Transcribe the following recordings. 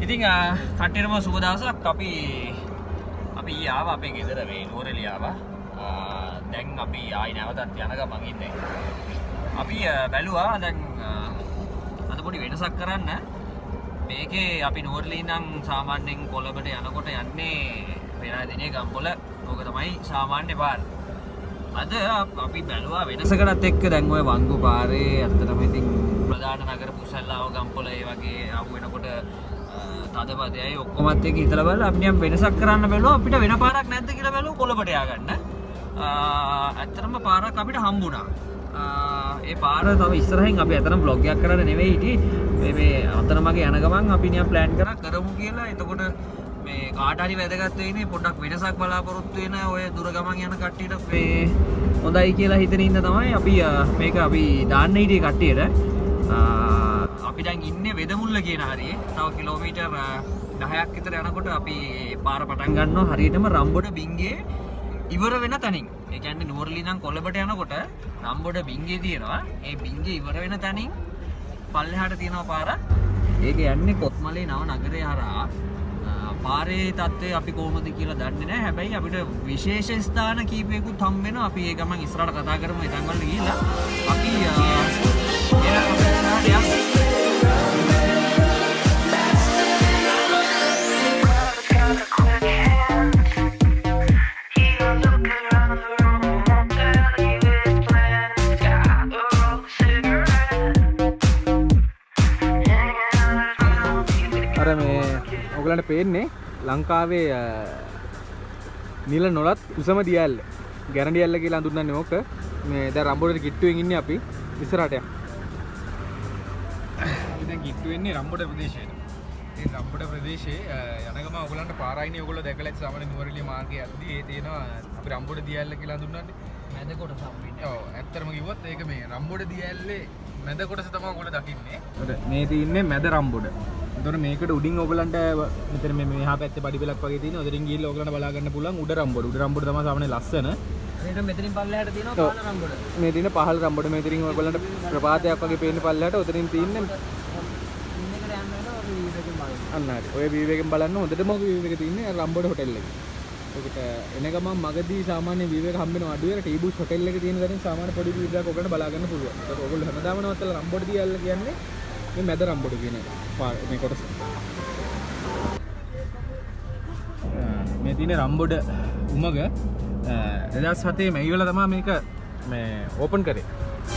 ඉතින් කට්ටියටම සුබ දවසක්. අපි ආවා අපේ ගෙදර මේ නුවර එළිය ආවා. දැන් අපි ආයි නැවතත් යන ගමන් ඉන්නේ. අපි බැලුවා දැන් අද පොඩි වෙනසක් කරන්න. මේකේ අපි නුවරලී ඉඳන් සාමාන්‍යයෙන් කොළඹට යනකොට යන්නේ වෙන දිනේ ගම්පොල. ඕක තමයි සාමාන්‍ය පාර. අද අපි බැලුවා වෙනසකටත් එක්ක දැන් ඔය වංගු පාරේ අතරම ඉතින් ප්‍රධාන නගර පුසල්ලාව ගම්පොල ඒ වගේ ආව වෙනකොට තදපදයයි ඔක්කොමත් එක්ක හිතලා බලලා අපි නිකන් වෙනසක් කරන්න බැලුවා. අපිට වෙන පාරක් නැද්ද කියලා බැලුවා කොළඹට ය아가න්න. ඇත්තටම පාරක් අපිට හම්බුණා. ඒ පාර තව ඉස්සරහින් අපි අතරම බ්ලොග් එකක් කරන්න නෙවෙයි හිටියේ. මේ අතරමගේ යන ගමන් අපි නිකන් ප්ලෑන් කරමු කියලා. එතකොට මේ කාට හරි වැදගත් වෙන්නේ පොඩ්ඩක් වෙනසක් බලාපොරොත්තු වෙන ඔය දුර ගමන් යන කට්ටියට මේ හොඳයි කියලා හිතන ඉන්න තමයි අපි මේක අපි දාන්න හිටියේ කට්ටියට. අපි දැන් ඉන්නේ වෙදමුල්ල කියන හරියේ. තව කිලෝමීටර් 10ක් විතර යනකොට අපි පාර පටන් ගන්නවා හරියටම රම්බොඩ බිංගේ ඉවර වෙන තැනින්. ඒ කියන්නේ නුවරලී ඉඳන් කොළඹට යනකොට රම්බොඩ බිංගේ තියෙනවා. ඒ බිංගේ ඉවර වෙන තැනින් පල්ලෙහාට තියෙනවා පාර. ඒක යන්නේ කොත්මලේ නව නගරය හරහා. පාරේ තත්ත්වය අපි කොහොමද කියලා දන්නේ නැහැ. හැබැයි අපිට විශේෂ ස්ථාන කීපයකුත් හම් වෙනවා. අපි ඒ ගමන් ඉස්සරහට කතා කරමු. ඒ තැන් වලට ගිහිල්ලා අපි ඔයගලන්ට පේන්නේ ලංකාවේ නිල නොලත් උසම දියැල්ල ගැරන්ඩි ඇල්ල කියලා හඳුන්වන්නේ ඕක. මේ දැන් රම්බොඩේ කිට්ටුවෙන් ඉන්නේ අපි ඉස්සරහට යන්න. අපි දැන් කිට්ටු වෙන්නේ රම්බොඩ ප්‍රදේශයට. මේ රම්බොඩ ප්‍රදේශයේ යන ගම ඔයගලන්ට පාරයිනේ ඔයගොල්ලෝ දැකලා ඇති සාමාන්‍ය නුවර එළිය මාර්ගයේ යද්දී ඒ තියෙනවා අපි රම්බොඩ දියැල්ල කියලා හඳුන්වන්නේ. මැද කොටස හම්බෙන්නේ. ඔව් ඇත්තටම කිව්වොත් ඒක මේ රම්බොඩ දියැල්ලේ මැද කොටස තමයි ඔයගොල්ලෝ දකින්නේ. මේ තියෙන්නේ මැද රම්බොඩ. එතකොට මේකට උඩින් ඔයගලන්ට මෙතන මේ මෙහා පැත්තේ පඩි පෙලක් වගේ තියෙනවා. උඩින් ගිහිල්ලා ඔයගලන්ට බලා ගන්න පුළුවන් උඩ රම්බොඩ. උඩ රම්බොඩ තමයි සාමාන්‍ය ලස්සන. මේක මෙතනින් පල්ලෙහාට තියෙනවා පහළ රම්බොඩ. මේ තියෙන පහළ රම්බොඩ. මේ තියෙන ඔයගලන්ට ප්‍රපාතයක් වගේ පේන්නේ පල්ලෙහාට. උතනින් තියෙන්නේ ඉන්නකට යන්න වෙනවා ඔය වීව් එකෙන් බලන්න. අන්න හරි. ඔය වීව් එකෙන් බලන්න හොඳටම ඔය වීව් එක තියෙන්නේ රම්බොඩ හොටෙල් එකේ. ඔකට එන ගමන් මගදී සාමාන්‍ය වීව් එක හම්බ වෙනවා අඩු වෙලා ටී බුෂ් හොටෙල් එකේ තියෙන දැනින් සාමාන්‍ය පොඩි වීව් එකක් ඔයගලන්ට බලා ගන්න පුළුවන්. ඒක ඔයගොල්ලෝ හැමදාම නවත්තලා රම්බොඩ දියල්ල කියන්නේ මේ මැද රම්බොඩ කියන මේ කොටස. මේ තියෙන රම්බොඩ උමග 2007 මේ ඉවල තමයි මේක මේ ඕපන් කරේ.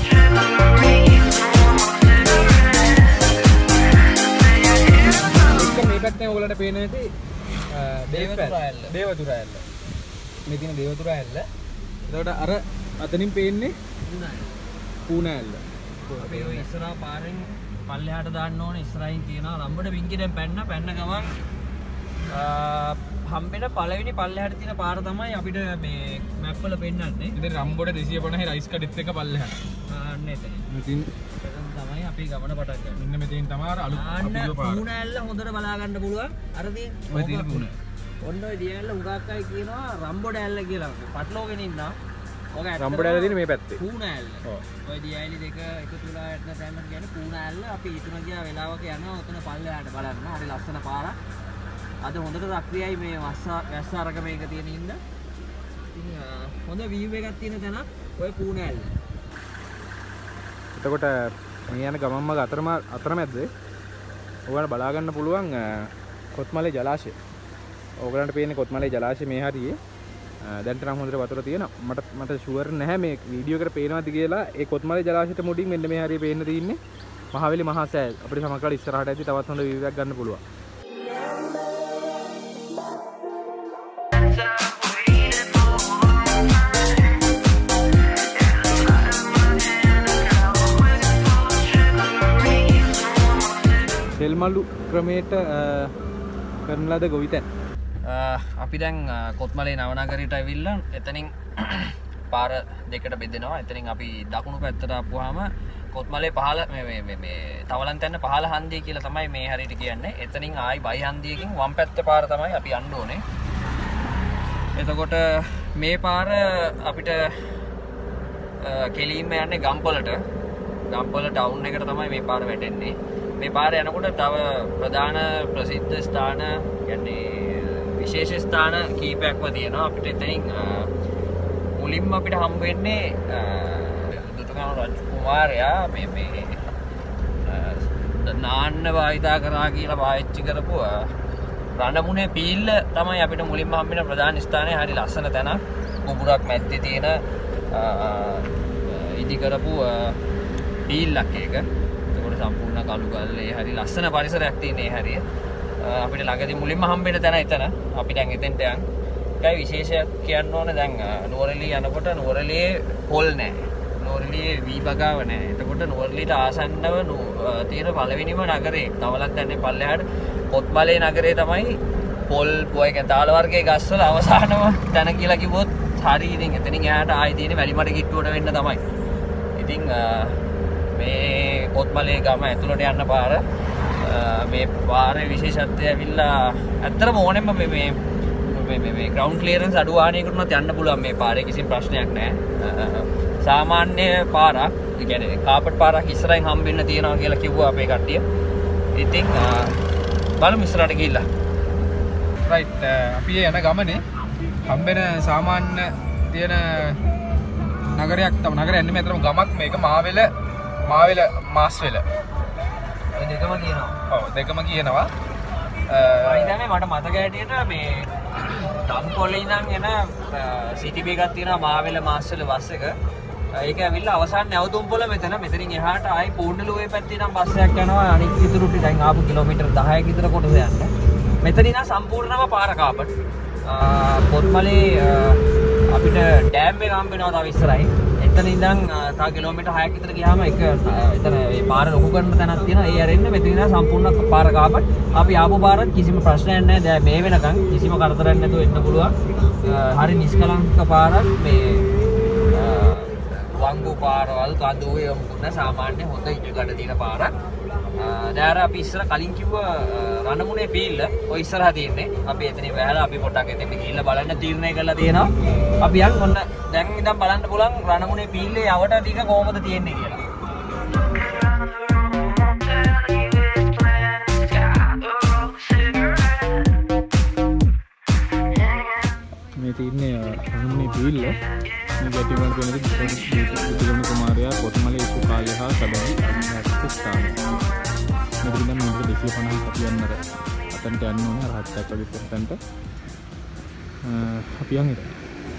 මේ පැත්තෙන් ඔයගලන්ට පේන ඇති දේවතුරා ඇල්ල. මේ තියෙන දේවතුරා ඇල්ල. එතකොට අර අතනින් පේන්නේ පූනා ඇල්ල. අපි ඔය ඉස්සරහා පාරෙන් පල්ලෙහාට දාන්න ඕනේ. ඉස්සරහින් තියෙනවා රම්බොඩ බිංගේ දැන් පැන්න ගමන් හම්බෙන පළවෙනි පල්ලෙහාට තියෙන පාර තමයි අපිට මේ මැප් වල පෙන්නන්නේ. ඉතින් රම්බොඩ 250 රයිස් කඩෙත් එක පල්ලෙහාට. අන්න එතන. ඉතින් තමයි අපි ගමන පටන් ගන්න. මෙන්න මෙතෙන් තමයි අර අලුත් අපිව පාර. පූනා ඇල්ල හොඳට බලා ගන්න පුළුවන්. අර තියෙන ඔය තියෙන පූනා. ඔන්න ඔය දියැල්ල උගක් අය කියනවා රම්බොඩ ඇල්ල කියලා. පටලෝගෙන ඉන්නවා. ඔක රම්බොඩ ඇල්ල තියෙන මේ පැත්තේ. පූනා ඇල්ල. ඔව්. ඔය දියැලි දෙක එකතු වෙලා යන තැන කියන්නේ පූනා ඇල්ල. අපි හිතුණා ගියා වෙලාවක යනවා ඔතන පල්ලෙහාට බලන්න. හරි ලස්සන පාරක්. අද හොඳට සක්‍රියයි මේ වැස්ස අරක මේක තියෙන ඉන්න. ඉතින් හොඳ වීව් එකක් තියෙන තැනක් ඔය පූනා ඇල්ල. එතකොට මේ යන ගමන් මග අතරමැද්ද ඔයාලට බලා ගන්න පුළුවන් කොත්මලේ ජලාශය. ඔයගලන්ට පේන්නේ කොත්මලේ ජලාශය මේ හරියේ. දැන්ට නම් හොඳට වතුර තියෙනවා. මට ෂුවර් නැහැ මේ වීඩියෝ එකට පේනවද කියලා. ඒ කොත්මලේ ජලාශයට මුඩින් මෙන්න මේ හරියේ පේන්න තියෙන්නේ මහවැලි මහා සෑය. අපිට සමහරවිට ඉස්සරහට ඇද්දි තවත් හොඳ වීව් එකක් ගන්න පුළුවන්. තෙල්මලු ක්‍රමයට කරන ලද ගොවිතැන්. අපි දැන් කොත්මලේ නවනගරයට ඇවිල්ලා එතනින් පාර දෙකට බෙදෙනවා. එතනින් අපි දකුණු පැත්තට ආපුවාම කොත්මලේ පහළ මේ තවලන්තැන්න පහළ හන්දිය කියලා තමයි මේ හරියට කියන්නේ. එතනින් ආයි බයි හන්දියකින් වම් පැත්ත පාර තමයි අපි යන්න ඕනේ. එතකොට මේ පාර අපිට කෙලින්ම යන්නේ ගම්පොලට. ගම්පොල ටවුන් එකට තමයි මේ පාර වැටෙන්නේ. මේ පාරේ යනකොට තව ප්‍රධාන ප්‍රසිද්ධ ස්ථාන කියන්නේ විශේෂ ස්ථාන කීපයක්ම තියෙනවා. අපිට එතනින් මුලින්ම අපිට හම්බ වෙන්නේ දුටුගැමුණු රජ කුමාරයා මේ නාන්න භාවිතා කරා කියලා පාවිච්චි කරපු රණමුණේ පීල්ල තමයි අපිට මුලින්ම හම්බෙන ප්‍රධාන ස්ථානය. හරි ලස්සන තැනක්. කුඹුරක් මැද්දේ තියෙන ඉදි කරපු පීල්ලක් ඒක. ඒකට සම්පූර්ණ කළු ගල්ලේ හරි ලස්සන පරිසරයක් තියෙන ඒ හරිය. අපිට ළඟදී මුලින්ම හම්බෙන තැන එතන. අපි දැන් එතෙන්ට යන්. ඒකයි විශේෂයක් කියන්න ඕනේ දැන් නුවර එළිය යනකොට නුවර එළියේ පොල් නැහැ. නුවර එළියේ වී බගාව නැහැ. එතකොට නුවර එළියට ආසන්නව තියෙන පළවෙනිම නගරේ. තවලක් දැන්නේ පල්ලෙහාට කොත්මලේ නගරේ තමයි පොල් පොය කතාල වර්ගයේ ගස්වල අවසානම තැන කියලා කිව්වොත් හරි. ඉතින් එතනින් එහාට ආයි තියෙන වැලිමඩ කිට්ටුවට වෙන්න තමයි. ඉතින් මේ කොත්මලේ ගම ඇතුළට යන්න පාර මේ පාරේ විශේෂත්වය ඇවිල්ලා ඇත්තටම ඕනෙම මේ ග්‍රවුන්ඩ් ක්ලියරන්ස් අඩු වාහනයකට උනත් යන්න පුළුවන් මේ පාරේ කිසිම ප්‍රශ්නයක් නැහැ. සාමාන්‍ය පාරක්, ඒ කියන්නේ කාපට් පාරක් ඉස්සරහින් හම්බෙන්න තියනවා කියලා කිව්වා අපේ කට්ටිය. ඉතින් බලමු ඉස්සරහට ගිහිල්ලා. රයිට් අපි යන ගමනේ හම්බෙන සාමාන්‍ය තියෙන නගරයක් තමයි. නගරයක් නෙමෙයි අතරම ගමක් මේක මාවෙල මාස්වෙල. ඔය දෙකම තියෙනවා. ඔව් දෙකම කියනවා. ඉතින් මට මතක හැටියට මේ ගම්පොලේ ඉඳන් එන සිටි බේගක් තියෙනවා මාවෙල මාස්වෙල බස් එක. ඒක ඇවිල්ලා අවසාන නැවතුම්පොළ මෙතන. මෙතනින් එහාට ආයි පූර්ණලුවේ පැත්තේ නම් බස් එකක් යනවා. අනිත් ඉතුරු ටික දැන් ආපු කිලෝමීටර් 10ක විතර කොටස යන්න. මෙතන ඉඳන් සම්පූර්ණම පාර කාපට්. කොත්මලේ අපිට ඩෑම් එක හම්බ වෙනවා තව ඉස්සරහින්. එතන ඉඳන් තව කිලෝමීටර් 6ක් විතර ගියාම එක එතන මේ පාර ලොකු කරන තැනක් තියෙනවා. ඒ ඇරෙන්න මෙතන ඉඳන් සම්පූර්ණ පාර කාපට්. අපි ආපු පාරත් කිසිම ප්‍රශ්නයක් නැහැ. දැන් මේ වෙනකන් කිසිම කරදරයක් නැතුව එන්න පුළුවන්. හරි නිස්කලංක පාරක්. මේ වංගු පාරවල් කඳුවේ යමුන සාමාන්‍ය හොඳ ඉඩකඩ තියෙන පාරක්. දැන් අපි ඉස්සර කලින් කිව්ව රණමුණේ පීල්ල ඔය ඉස්සරහා තියෙන්නේ. අපි එතනින් වැහලා අපි පොට්ටක් එතෙන් ගිහිල්ලා බලන්න තීරණය කරලා තියෙනවා. අපි යන් ඔන්න දැන් ඉඳන් බලන්න පුළුවන් රණමුණේ පීල්ලේ යවට ටික කොහොමද තියෙන්නේ කියලා. මේ තියෙන්නේ රණමුණේ පීල්ල. මේ ගැටිවල තියෙන දුටුගැමුණු කුමාරයා කොත්මලේ ඉපු කාලය හා සැබවි අනුගත ස්ථානය. මෙතන නම් මීටර 250ක් අපි යන්නර අතන්ට යන්න ඕනේ රහත්යක් වගේ පොත්තන්ට. අපි යන් ඉතින්.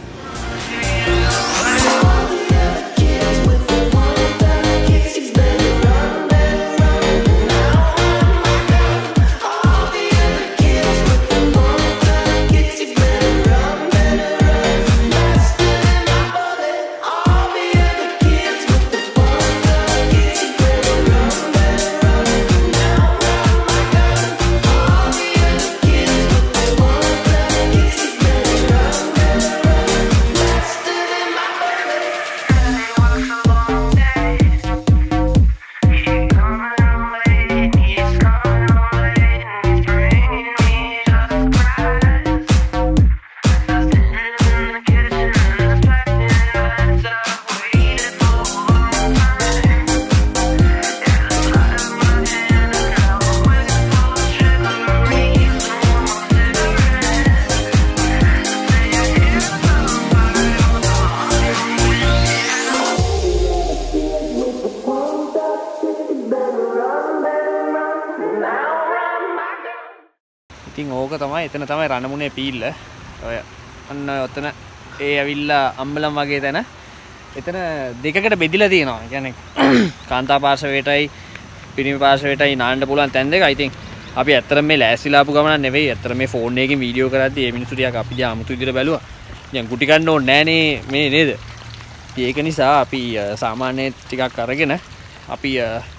ඉතින් ඕක තමයි එතන තමයි රණමුණේ පීල්ල. ඔය අන්න ඔතන ඒ ඇවිල්ලා අම්බලම් වගේ තැන. එතන දෙකකට බෙදිලා තියෙනවා. ඒ කියන්නේ කාන්තා පාර්ශවයටයි පිරිමි පාර්ශවයටයි නාන්න පුළුවන් තැන් දෙකයි. ඉතින් අපි ඇත්තටම මේ ලෑස්තිලා ආපු ගමනක් නෙවෙයි. ඇත්තටම මේ ෆෝන් එකකින් වීඩියෝ කරද්දී මේ මිනිස්සු ටිකක් අපි දිහා අමුතු විදිහට බැලුවා. දැන් ගුටි ගන්න ඕනේ නෑනේ මේ නේද? ඒක නිසා අපි සාමාන්‍ය ටිකක් අරගෙන අපි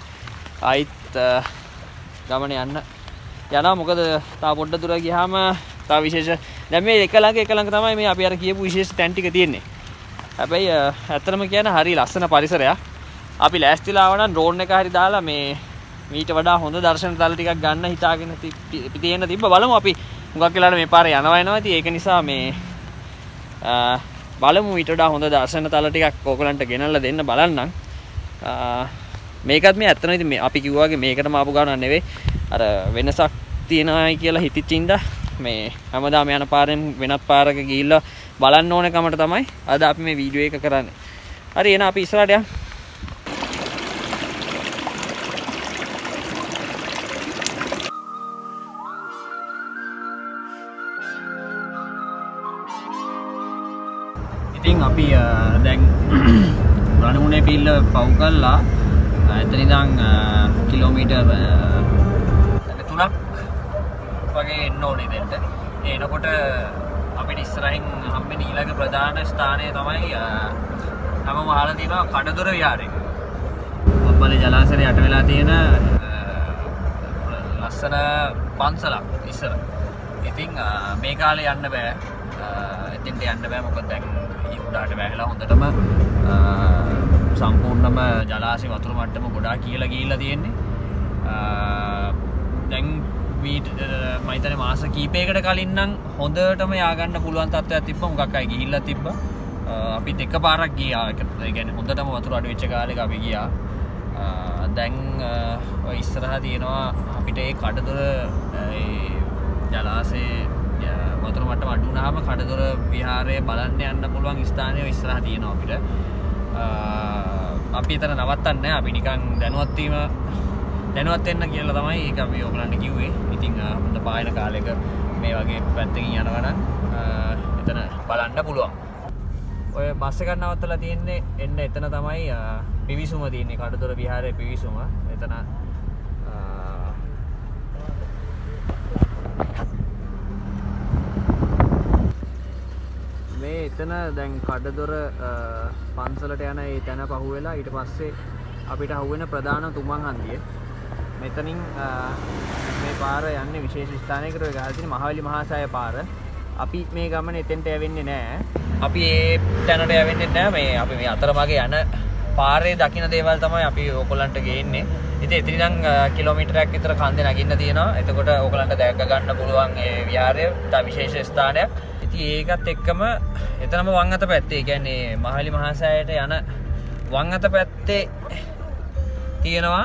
ආයිත් ගමන යනවා. මොකද තා පොඩ්ඩ දුර ගියාම තා විශේෂ දැන් මේ එක ළඟ තමයි මේ අපි අර කියපු විශේෂ තැන් ටික තියෙන්නේ. හැබැයි ඇත්තටම කියන හරි ලස්සන පරිසරයක්. අපි ලෑස්තිලා ආව නම් ඩ්‍රෝන් එක හරි දාලා මේ මීට වඩා හොඳ දර්ශන තල ටිකක් ගන්න හිතාගෙන තියෙන තිබ්බ බලමු අපි හුඟක් වෙලාවට මේ පාරේ යනවා ඉතින් ඒක නිසා මේ බලමු ඊට වඩා හොඳ දර්ශන තල ටිකක් ඕගලන්ට ගෙනල්ලා දෙන්න බලන්නම්. මේකත් මේ ඇත්තටම ඉතින් මේ අපි කිව්වා වගේ මේකටම ආපු ගානක් නෙවෙයි. අර වෙනසක් තියෙනවායි කියලා හිතිච්ච ඉඳ මේ හැමදාම යන පාරෙන් වෙනත් පාරක ගිහිල්ලා බලන්න ඕන කමට තමයි අද අපි මේ වීඩියෝ එක කරන්නේ. හරි එහෙනම් අපි ඉස්සරහට යමු. ඉතින් අපි දැන් රණමුණේ පිල්ල පව් කළා. එතන ඉඳන් කිලෝමීටර් 3ක් වගේ එන්න ඕනේ දෙන්න. එනකොට අපිට ඉස්සරහින් හම්බෙන ඊළඟ ප්‍රධාන ස්ථානය තමයි හැමෝම අහලා තියෙනවා කඩදොර විහාරය. කොත්මලේ ජලාශයට යට වෙලා තියෙන ලස්සන පන්සලක් ඉස්සර. ඉතින් මේ කාලේ යන්න බෑ. එතෙන්ට යන්න බෑ මොකද දැන් උඩට වැහිලා හොඳටම සම්පූර්ණම ජලාශය වතුර මට්ටම ගොඩාක් කියලා ගිහිල්ලා තියෙන්නේ. දැන් මම හිතන්නේ මාස කීපයකට කලින් නම් හොඳටම යා ගන්න පුළුවන් තත්ත්වයක් තිබ්බා. මොකක් අය ගිහිල්ලා තිබ්බා. අපිත් එකපාරක් ගියා. ඒ කියන්නේ හොඳටම වතුර අඩු වෙච්ච කාලෙක අපි ගියා. දැන් ඔය ඉස්සරහා තියෙනවා අපිට ඒ කඩදොර ඒ ජලාශයේ වතුර මට්ටම අඩු වුණාම කඩදොර විහාරය බලන්න යන්න පුළුවන් ස්ථානය ඉස්සරහා තියෙනවා අපිට. අපි එතන නවත්තන්නේ නැහැ. අපි නිකන් දැනුවත් වෙන්න කියලා තමයි ඒක අපි ඔයගලන්ට කිව්වේ. ඉතින් හොඳ පායන කාලෙක මේ වගේ පැත්තකින් යනවා නම් එතන බලන්න පුළුවන්. ඔය බස් එකක් නවත්තලා තියෙන්නේ එන්න එතන තමයි පිවිසුම තියෙන්නේ. කඩදොර විහාරයේ පිවිසුම. එතන මේ එතන දැන් කඩදොර පන්සලට යන ඒ තැන පහුවෙලා ඊට පස්සේ අපිට අහුවෙන ප්‍රධාන තුමන් හන්දිය. මෙතනින් මේ පාර යන්නේ විශේෂ ස්ථානයකට ඔය ගහලා තියෙන මහවැලි මහා සෑය පාර. අපි මේ ගමන එතෙන්ට යවෙන්නේ නැහැ. අපි ඒ තැනට යවෙන්නේ නැහැ. මේ අපි මේ අතරමඟ යන පාරේ දකින්න දේවල් තමයි අපි ඕගොල්ලන්ට ගේන්නේ. ඉතින් එතන ඉඳන් කිලෝමීටරයක් විතර කන්දේ නගින්න තියෙනවා. එතකොට ඕගොල්ලන්ට දැක ගන්න පුළුවන් ඒ විහාරය තා විශේෂ ස්ථානයක්. ඉතින් ඒකත් එක්කම එතනම වම් අත පැත්තේ, ඒ කියන්නේ මහවැලි මහා සෑයට යන වම් අත පැත්තේ තියෙනවා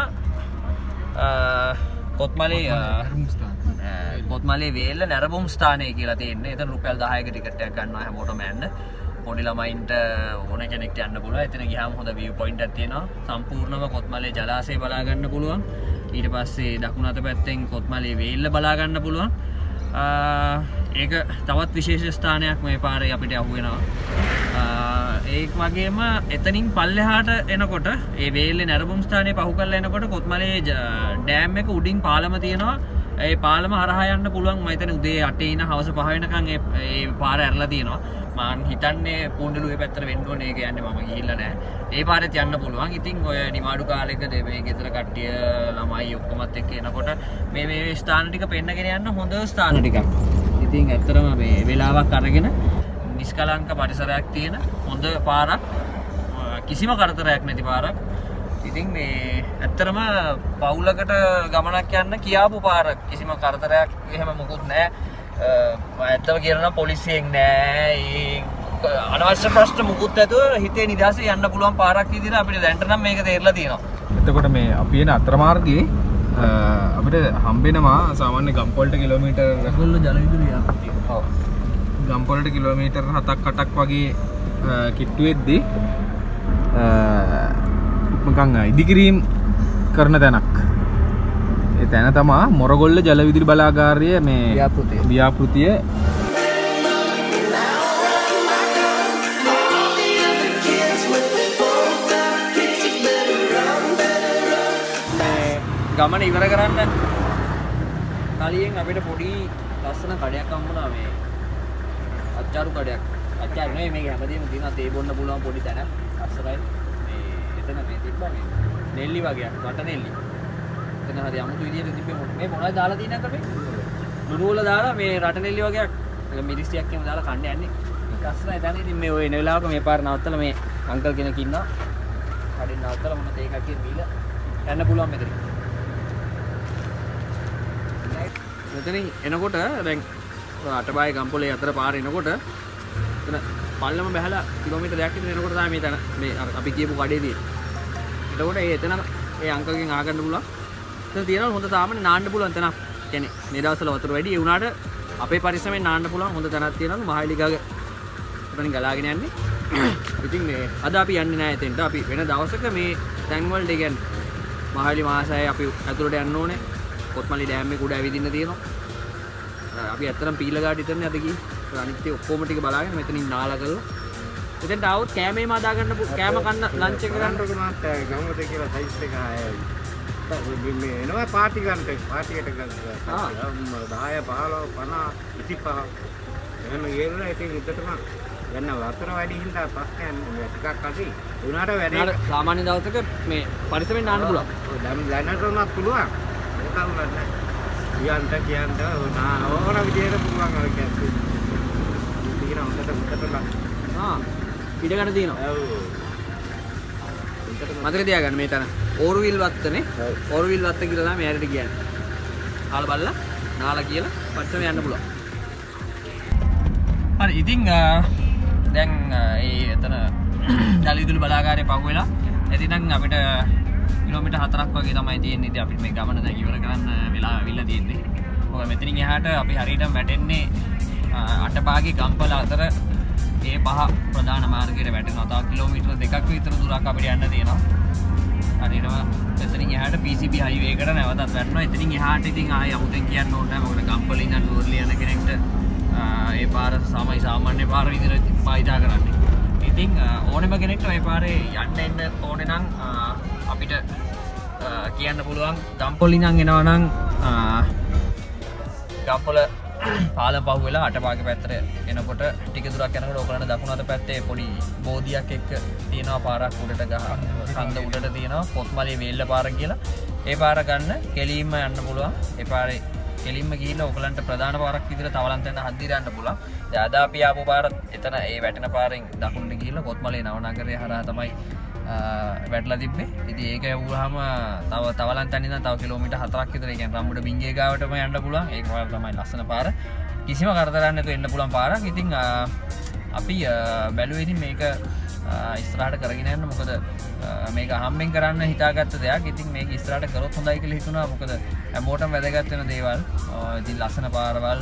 කොත්මලේ වේල්ල නැරඹුම් ස්ථානය කියලා තියෙන්නේ. එතන රුපියල් 10ක ටිකට් එකක් ගන්නවා හැමෝටම යන්න. පොඩි ළමයින්ට ඕන කෙනෙක්ට යන්න පුළුවන්. එතන ගියාම හොඳ view point එකක් තියෙනවා. සම්පූර්ණම කොත්මලේ ජලාශය බලා ගන්න පුළුවන්. ඊට පස්සේ දකුණු අත පැත්තෙන් කොත්මලේ වේල්ල බලා ගන්න පුළුවන්. ඒක තවත් විශේෂ ස්ථානයක් මේ පාරේ අපිට අහු වෙනවා. ඒක වගේම එතනින් පල්ලෙහාට එනකොට ඒ වේල්ලේ නැරඹුම් ස්ථානයේ පහු කරලා එනකොට කොත්මලේ ඩෑම් එක උඩින් පාලම තියෙනවා. ඒ පාලම හරහා යන්න පුළුවන්. මම හිතන්නේ උදේ 8 ඉඳන් හවස 5 වෙනකන් ඒ පාර ඇරලා තියෙනවා. මම හිතන්නේ පොණ්ඩලුවේ පැත්තට වෙන්න ඕනේ. ඒක යන්නේ මම ගිහිල්ලා නැහැ. ඒ පාරෙත් යන්න පුළුවන්. ඉතින් ඔය නිමාඩු කාලෙක මේ ගෙදර කට්ටිය ළමයි ඔක්කොමත් එක්ක එනකොට මේ ස්ථාන ටික පෙන්නගෙන යන්න හොඳ ස්ථාන ටිකක්. ඉතින් ඇත්තටම මේ වෙලාවක් අරගෙන නිස්කලංක පරිසරයක් තියෙන හොඳ පාරක්. කිසිම කරදරයක් නැති පාරක්. ඉතින් මේ ඇත්තටම පවුලකට ගමනක් යන්න කියාපු පාරක්. කිසිම කරදරයක් එහෙම මොකුත් නැහැ. ඇත්තම කියනවා පොලිසියෙන් නෑ. අනවශ්‍ය ප්‍රශ්න මුකුත් නැතුව හිතේ නිදහසේ යන්න පුළුවන් පාරක් විදිහට අපිට දැනට නම් මේක තේරලා තියෙනවා. එතකොට මේ අපි එන අතරමාර්ගයේ අපිට හම්බෙනවා සාමාන්‍ය ගම්පොලට කිලෝමීටර් ගොල්ල ජල විදුලිය. ඔව්. ගම්පොලට කිලෝමීටර් 7ක් 8ක් වගේ කිට්ටු වෙද්දී නිකන් ඉදිකිරීම් කරන තැනක්. ඒ තැන තමා මොරගොල්ල ජල විදුලි බලාගාරය මේ ව්‍යාපෘතිය. ගමන ඉවර කරන්න කලින් අපිට පොඩි ලස්සන කඩයක් හම්බුණා. මේ අච්චාරු කඩයක්. අච්චාරු නෙවෙයි මේක හැමදේම තියෙනවා. තේ බොන්න පුළුවන් පොඩි තැනක්. අස්සරයි මේ එතන මේ තිබ්බා මේ නෙල්ලි වගේ වට නෙල්ලි. එතන හරි අමුතු විදියට තිබ්බේ මේ මොනවද දාලා තියෙනවද අපි? ලුණු වල දාලා මේ රට නෙල්ලි වගේ මිරිස්ටියක් එහෙම දාලා කන්න යන්නේ. ඒක අස්සරයි තැන. ඉතින් මේ ඔය එන වෙලාවක මේ පාර නවත්තලා මේ අංකල් කෙනෙක් ඉන්නවා. කඩින් නවත්තලා මොන තේ එකක් කියන බීලා යන්න පුළුවන් මෙතන. මෙතනින් එනකොට දැන් අටබායි ගම්පොලේ අතර පාර එනකොට එතන පල්ලම බැහැලා කිලෝමීටර් 2ක් විතර එනකොට තමයි මේ තැන මේ අපි කියපු කඩේ තියෙන්නේ. එතකොට ඒ එතන ඒ අංකල්ගෙන් ආගන්න පුළුවන්. එතන තියෙනවා හොඳ සාමාන්‍ය නාන්න පුළුවන් තැනක්. කියන්නේ මේ දවස්වල වතුර වැඩි ඒ වුණාට අපේ පරිස්සමෙන් නාන්න පුළුවන් හොඳ තැනක් තියෙනවා මහවැලි ගඟ. එතනින් ගලාගෙන යන්නේ. ඉතින් මේ අද අපි යන්නේ නැහැ එතෙන්ට. අපි වෙන දවසක මේ තැන් වලට කියන්නේ මහවැලි මහසෑය අපි ඇතුළට යන්න ඕනේ. කොත්මලි ඩෑම් එක උඩ ඇවිදින්න තියෙනවා. අපි ඇත්තටම පීල ගාඩි ඉතරනේ අද ගියේ. අනිත් ඔක්කොම ටික බලාගෙන මෙතනින් නාලා කරලා එතෙන්ට ආවොත් කෑමේම හදා ගන්න කෑම කන්න ලන්ච් එක ගන්න ඕක මාත් ගමුද කියලා සයිස් එක ආයයි. මේ එනවා පාටි ගන්නට පාටියට ගන්න. 10 15 50 25 එහෙම ගියලා ඉතින් ඉතටම ගන්න වතුර වැඩි හින්දා ප්‍රශ්නයක් නෑ ටිකක් අඩි. උනාට වැඩි සාමාන්‍ය දවසක මේ පරිස්සමෙන් නාන්න පුළුවන්. ඔව් දැන් ලැනට උනත් පුළුවන්. ඒක උනත් නෑ. කියන්න ඕන විදියට පුළුවන් අර කියන්නේ. ඉතින් හොඳට ඉඩ ගන්න තියෙනවා. ඔව්. මතක තියාගන්න මේ තැන ඕරුවිල් වත්තනේ. ඕරුවිල් වත්ත කියලා තමයි මෙයාට කියන්නේ. ආල බලලා නාලා කියලා පස්සම යන්න පුළුවන්. හරි ඉතින් දැන් ඒ එතන දලිදුළු බලාගාරේ පහුවෙලා එතිනම් අපිට කිලෝමීටර් 4ක් වගේ තමයි තියෙන්නේ. ඉතින් අපිට මේ ගමන දැන් ඉවර කරන්න වෙලා අවිල්ලා තියෙන්නේ. මොකද මෙතනින් එහාට අපි හරියටම වැටෙන්නේ අටපාගේ ගම්පල අතර ඒ පහ ප්‍රධාන මාර්ගයට වැටෙනවා. තව කිලෝමීටර් 2ක් විතර දුරක් අපිට යන්න තියෙනවා. හරියටම එතනින් එහාට PCB highway එකට නැවතත් වැටෙනවා. එතනින් එහාට ඉතින් ආයෙ අමුතෙන් කියන්න ඕනේ නැහැ. මොකද ගම්පල ඉඳන් නුවරඑළිය යන කෙනෙක්ට ඒ පාර සාමාන්‍ය පාර විදිහට පාවිච්චි කරන්නේ. ඉතින් ඕනෙම කෙනෙක්ට මේ පාරේ යන්න එන්න ඕනේ නම් අපිට කියන්න පුළුවන් ගම්පොල ඉඳන් එනවා නම් ගම්පොල පාලම් පහුවෙලා අටපාගේ පැත්තට එනකොට ටික දුරක් යනකොට ඕගලන්ට දකුණු අත පැත්තේ පොඩි බෝධියක් එක්ක තියෙනවා පාරක් උඩට කන්ද උඩට තියෙනවා කොත්මලේ වේල්ල පාර කියලා. ඒ පාර ගන්න කෙලින්ම යන්න පුළුවන්. ඒ පාරේ කෙලින්ම ගිහිල්ලා ඕගලන්ට ප්‍රධාන පාරක් විදිහට තවලන්ත යන හන්දිර යන්න පුළුවන්. දැන් අද අපි ආපු පාර එතන ඒ වැටෙන පාරෙන් දකුණට ගිහිල්ලා කොත්මලේ නවනගරය හරහා තමයි වැටලා තිබ්බේ. ඉතින් ඒක යවුවාම තවලන්තන් ඉඳන් තව කිලෝමීටර් 4ක් විතර ඒ කියන්නේ රම්බුඩ බිංගේ ගාවටම යන්න පුළුවන්. ඒක පාර තමයි ලස්සන පාර. කිසිම කරදරයක් නැතුව එන්න පුළුවන් පාරක්. ඉතින් අපි බැලුවේ ඉතින් මේක ඉස්සරහට කරගෙන යන්න. මොකද මේක අහම්බෙන් කරන්න හිතාගත්ත දෙයක්. ඉතින් මේක ඉස්සරහට කරොත් හොඳයි කියලා හිතුණා. මොකද හැමෝටම වැදගත් වෙන දේවල්. ඉතින් ලස්සන පාරවල්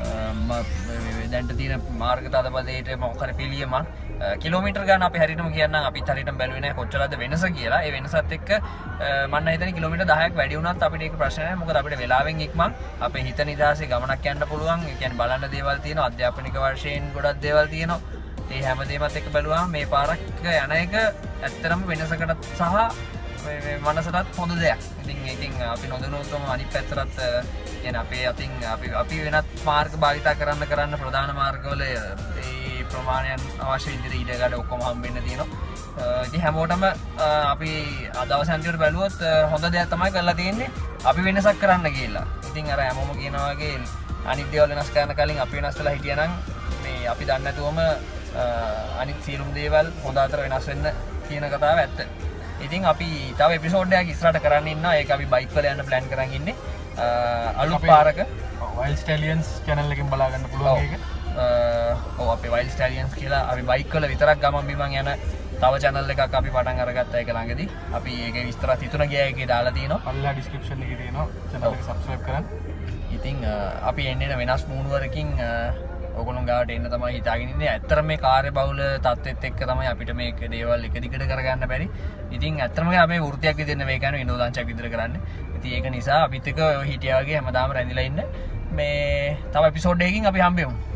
දැන්ට තියෙන මාර්ග තදබදයට මොකක් හරි පිළියමක් කිලෝමීටර් ගන්න අපි හරියටම කියන්නම් අපිත් හරියටම බැලුවේ නැහැ කොච්චරද වෙනස කියලා. ඒ වෙනසත් එක්ක මම හිතන්නේ කිලෝමීටර් 10ක් වැඩි වුණත් අපිට ඒක ප්‍රශ්න නැහැ. මොකද අපිට වෙලාවෙන් ඉක්මන් අපේ හිත නිදාසේ ගමනක් යන්න පුළුවන්. ඒ කියන්නේ බලන්න දේවල් තියෙනවා. අධ්‍යාපනික වර්ෂයෙන් ගොඩක් දේවල් තියෙනවා. ඒ හැමදේමත් එක්ක බැලුවාම මේ පාරක් යන එක ඇත්තටම වෙනසකට සහ මනසටත් හොඳ දෙයක්. ඉතින් අපි නොදැනුවත්වම අනිත් පැත්තටත් කියන්නේ අපේ අතින් අපි වෙනත් මාර්ග භාවිතා කරන්න ප්‍රධාන මාර්ගවල ඒ ප්‍රමාණයන් අවශ්‍ය විදිහට ඊටගඩ ඔක්කොම හම්බෙන්න තියෙනවා. ඉතින් හැමෝටම අපි දවස් අන්තිමට බැලුවොත් හොඳ දෙයක් තමයි කරලා තියෙන්නේ. අපි වෙනසක් කරන්න කියලා. ඉතින් අර හැමෝම කියනවා වගේ අනිත් දේවල් වෙනස් කරන්න කලින් අපි වෙනස් වෙලා හිටියනම් මේ අපි දන්නේ නැතුවම අනිත් සියලුම දේවල් හොඳ අතර වෙනස් වෙන්න කියන කතාව ඇත්ත. ඉතින් අපි තව එපිසෝඩ් එකක් ඉස්සරහට කරන්න ඉන්නවා. ඒක අපි බයික් වල යන්න ප්ලෑන් කරන් ඉන්නේ. අලුත් පාරක Wild Stallions channel එකෙන් බලා ගන්න පුළුවන් ඒක. ඔව් අපේ Wild Stallions කියලා අපි බයික් වල විතරක් ගමන් බිමන් යන තව channel එකක් අපි පටන් අරගත්තා ඒක ළඟදී. අපි ඒකේ විස්තරات Hithuna Giya එකේ දාලා තිනවා. අල්ලා description එකේ තියෙනවා. channel එක subscribe කරන්න. ඉතින් අපි එන්නේ වෙනස් මූණුවරකින් ඔගොල්ලෝ ගාවට එන්න තමයි හිතාගෙන ඉන්නේ. ඇත්තටම මේ කාර්යබහුල තත්ත්වෙත් එක්ක තමයි අපිට මේක දේවල් එක දිගට කරගන්න බැරි. ඉතින් ඇත්තටම අපේ වෘත්තියක් විදිහට නෙවෙයි කරන්නේ විනෝදාංශයක් විදිහට කරන්නේ. ඉතින් ඒක නිසා අපිත් එක්ක හිටියා වගේ හැමදාම රැඳිලා ඉන්න. මේ තව එපිසෝඩ් එකකින් අපි හම්බෙමු.